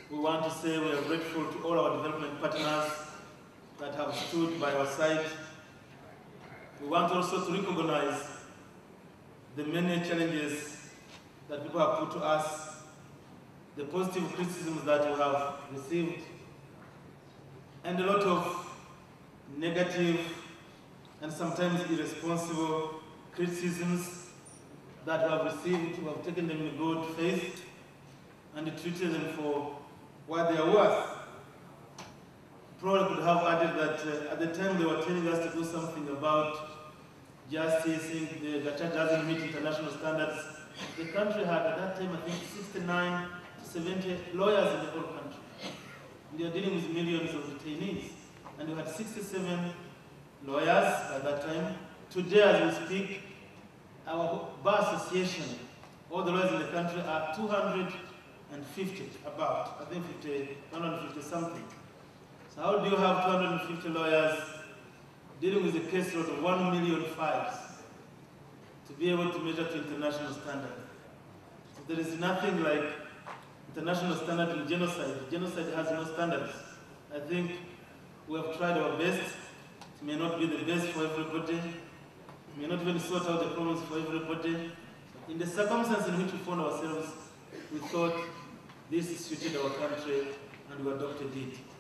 We want to say we are grateful to all our development partners that have stood by our side. We want also to recognize the many challenges that people have put to us, the positive criticisms that we have received, and a lot of negative and sometimes irresponsible criticisms that we have received. We have taken them in good faith and treated them for what they are worth. Probably could have added that at the time they were telling us to do something about justice, the Gacaca doesn't meet international standards. The country had at that time, I think, 69 to 70 lawyers in the whole country. We are dealing with millions of detainees. And we had 67 lawyers at that time. Today, as we speak, our bar association, all the lawyers in the country are 250, about, I think 150 something. So how do you have 250 lawyers dealing with a caseload of 1 million files to be able to measure to international standard? So there is nothing like international standard in genocide. Genocide has no standards. I think we have tried our best. It may not be the best for everybody. It may not even sort out the problems for everybody. In the circumstances in which we found ourselves, we thought this suited our country and we adopted it.